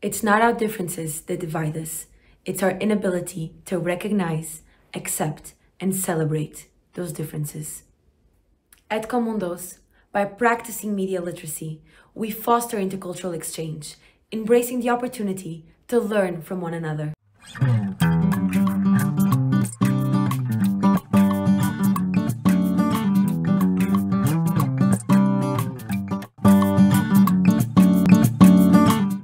It's not our differences that divide us. It's our inability to recognize, accept, and celebrate those differences. At Comundos, by practicing media literacy, we foster intercultural exchange, embracing the opportunity to learn from one another.